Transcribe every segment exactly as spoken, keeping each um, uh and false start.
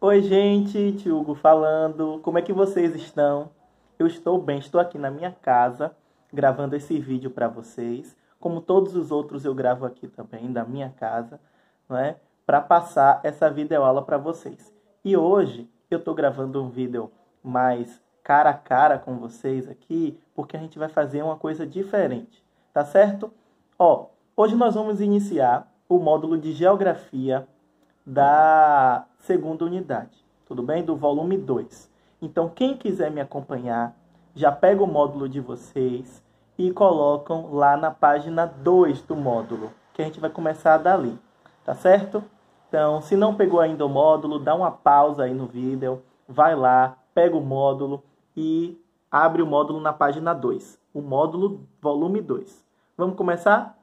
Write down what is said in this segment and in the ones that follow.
Oi, gente, tio Hugo falando. Como é que vocês estão? Eu estou bem, estou aqui na minha casa gravando esse vídeo para vocês. Como todos os outros, eu gravo aqui também da minha casa, não é? Para passar essa videoaula para vocês. E hoje eu estou gravando um vídeo mais cara a cara com vocês aqui, porque a gente vai fazer uma coisa diferente, tá certo? Ó, hoje nós vamos iniciar o módulo de Geografia da segunda unidade, tudo bem? Do volume dois. Então, quem quiser me acompanhar, já pega o módulo de vocês e colocam lá na página dois do módulo, que a gente vai começar dali, tá certo? Então, se não pegou ainda o módulo, dá uma pausa aí no vídeo, vai lá, pega o módulo e abre o módulo na página dois, o módulo volume dois. Vamos começar?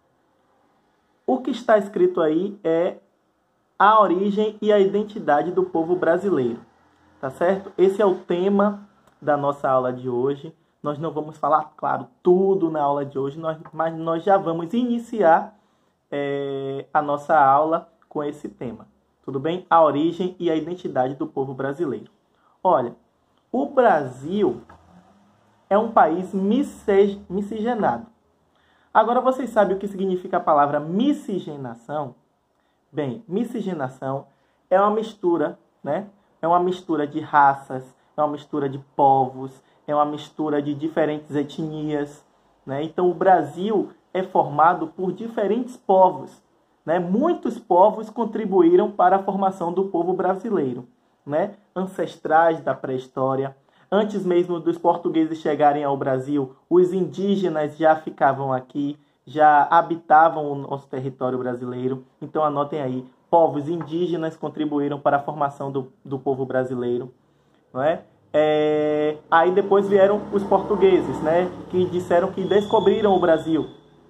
O que está escrito aí é a origem e a identidade do povo brasileiro, tá certo? Esse é o tema da nossa aula de hoje. Nós não vamos falar, claro, tudo na aula de hoje, nós, mas nós já vamos iniciar é, a nossa aula com esse tema, tudo bem? A origem e a identidade do povo brasileiro. Olha, o Brasil é um país miscigenado. Agora, vocês sabem o que significa a palavra miscigenação? Bem, miscigenação é uma mistura, né? É uma mistura de raças, é uma mistura de povos, é uma mistura de diferentes etnias, né? Então, o Brasil é formado por diferentes povos, né? Muitos povos contribuíram para a formação do povo brasileiro, né? Ancestrais da pré-história. Antes mesmo dos portugueses chegarem ao Brasil, os indígenas já ficavam aqui, já habitavam o nosso território brasileiro. Então, anotem aí, povos indígenas contribuíram para a formação do, do povo brasileiro, não é? É, aí depois vieram os portugueses, né, que disseram que descobriram o Brasil.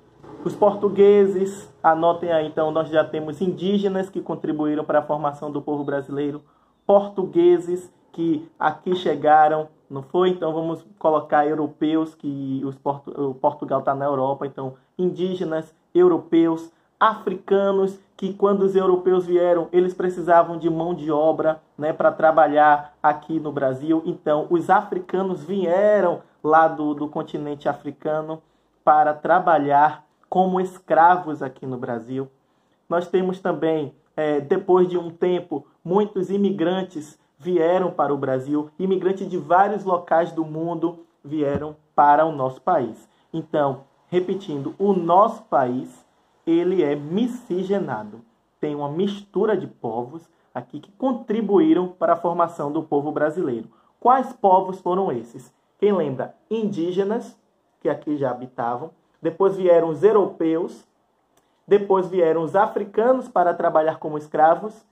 Os portugueses, anotem aí, então, nós já temos indígenas que contribuíram para a formação do povo brasileiro, portugueses que aqui chegaram, não foi? Então vamos colocar europeus, que os Portu o Portugal está na Europa, então indígenas, europeus, africanos, que quando os europeus vieram, eles precisavam de mão de obra, né, para trabalhar aqui no Brasil. Então os africanos vieram lá do, do continente africano para trabalhar como escravos aqui no Brasil. Nós temos também, é, depois de um tempo, muitos imigrantes vieram para o Brasil, imigrantes de vários locais do mundo vieram para o nosso país. Então, repetindo, o nosso país, ele é miscigenado. Tem uma mistura de povos aqui que contribuíram para a formação do povo brasileiro. Quais povos foram esses? Quem lembra? Indígenas, que aqui já habitavam. Depois vieram os europeus. Depois vieram os africanos para trabalhar como escravos.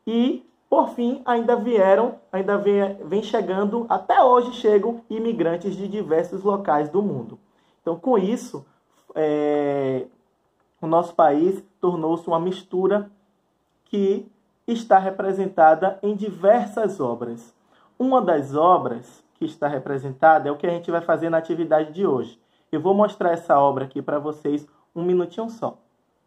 E por fim, ainda vieram, ainda vem, vem chegando, até hoje chegam imigrantes de diversos locais do mundo. Então, com isso, é, o nosso país tornou-se uma mistura que está representada em diversas obras. Uma das obras que está representada é o que a gente vai fazer na atividade de hoje. Eu vou mostrar essa obra aqui para vocês um minutinho só.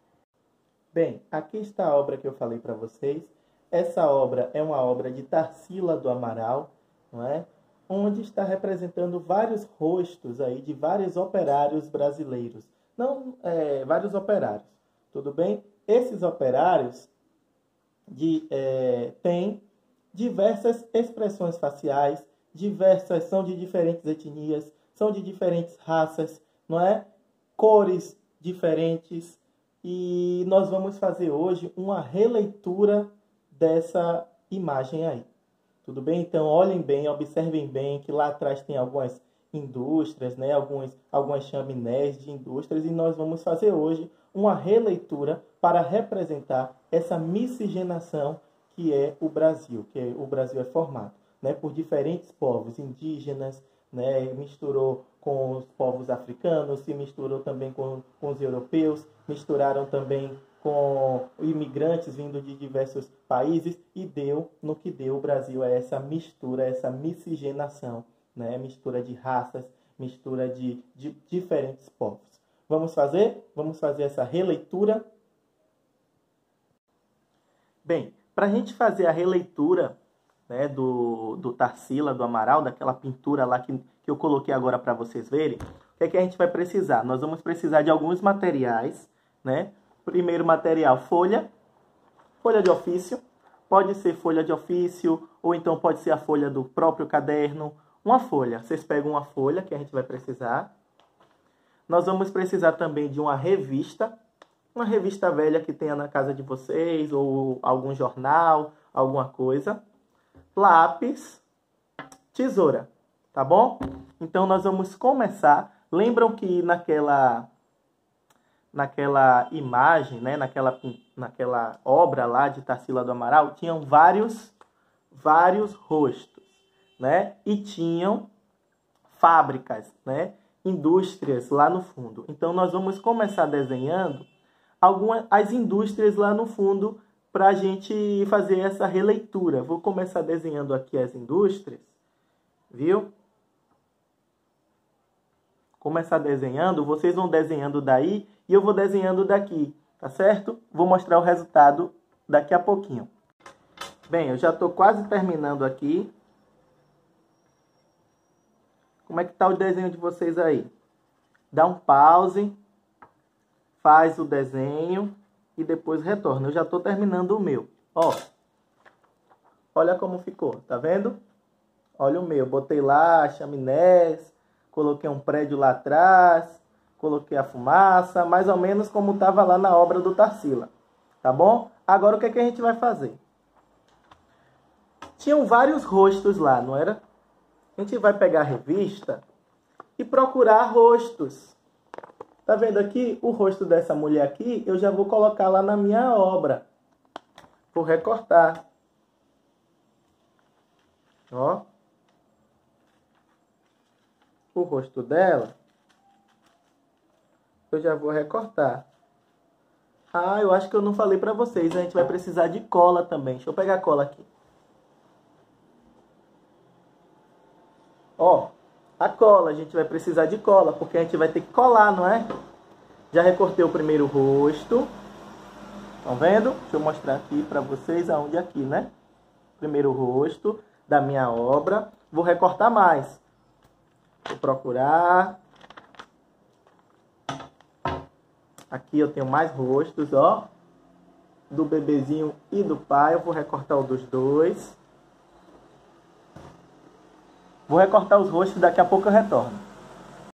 Bem, aqui está a obra que eu falei para vocês. Essa obra é uma obra de Tarsila do Amaral, não é? Onde está representando vários rostos aí de vários operários brasileiros. Não, é, vários operários, tudo bem? Esses operários de, é, têm diversas expressões faciais, diversas, são de diferentes etnias, são de diferentes raças, não é? Cores diferentes. E nós vamos fazer hoje uma releitura dessa imagem aí, tudo bem? Então, olhem bem, observem bem que lá atrás tem algumas indústrias, né? Alguns, algumas chaminés de indústrias, e nós vamos fazer hoje uma releitura para representar essa miscigenação que é o Brasil, que é, o Brasil é formado, né, por diferentes povos indígenas, né? Misturou com os povos africanos, se misturou também com, com os europeus, misturaram também com imigrantes vindo de diversos países e deu no que deu o Brasil, é essa mistura, essa miscigenação, né? Mistura de raças, mistura de, de diferentes povos. Vamos fazer? Vamos fazer essa releitura? Bem, para a gente fazer a releitura né, do, do Tarsila, do Amaral, daquela pintura lá que, que eu coloquei agora para vocês verem, o que é que a gente vai precisar? Nós vamos precisar de alguns materiais, né? Primeiro material, folha, folha de ofício, pode ser folha de ofício, ou então pode ser a folha do próprio caderno, uma folha. Vocês pegam uma folha que a gente vai precisar. Nós vamos precisar também de uma revista, uma revista velha que tenha na casa de vocês, ou algum jornal, alguma coisa. Lápis, tesoura, tá bom? Então nós vamos começar. Lembram que naquela, naquela imagem, né, naquela, naquela obra lá de Tarsila do Amaral, tinham vários, vários rostos, né? E tinham fábricas, né? Indústrias lá no fundo. Então nós vamos começar desenhando algumas as indústrias lá no fundo para a gente fazer essa releitura. Vou começar desenhando aqui as indústrias, viu? Começar desenhando, vocês vão desenhando daí e eu vou desenhando daqui, tá certo? Vou mostrar o resultado daqui a pouquinho. Bem, eu já estou quase terminando aqui. Como é que tá o desenho de vocês aí? Dá um pause, faz o desenho e depois retorna. Eu já estou terminando o meu. Ó, olha como ficou, tá vendo? Olha o meu, botei lá chaminés, coloquei um prédio lá atrás, coloquei a fumaça, mais ou menos como estava lá na obra do Tarsila, tá bom? Agora o que é que a gente vai fazer? Tinham vários rostos lá, não era? A gente vai pegar a revista e procurar rostos. Tá vendo aqui o rosto dessa mulher aqui? Eu já vou colocar lá na minha obra. Vou recortar. Ó. O rosto dela. Eu já vou recortar. Ah, eu acho que eu não falei pra vocês. A gente vai precisar de cola também. Deixa eu pegar a cola aqui. Ó, a cola, a gente vai precisar de cola, porque a gente vai ter que colar, não é? Já recortei o primeiro rosto. Estão vendo? Deixa eu mostrar aqui para vocês aonde aqui, né? Primeiro rosto da minha obra. Vou recortar mais. Vou procurar. Aqui eu tenho mais rostos, ó. Do bebezinho e do pai. Eu vou recortar o dos dois. Vou recortar os rostos, daqui a pouco eu retorno.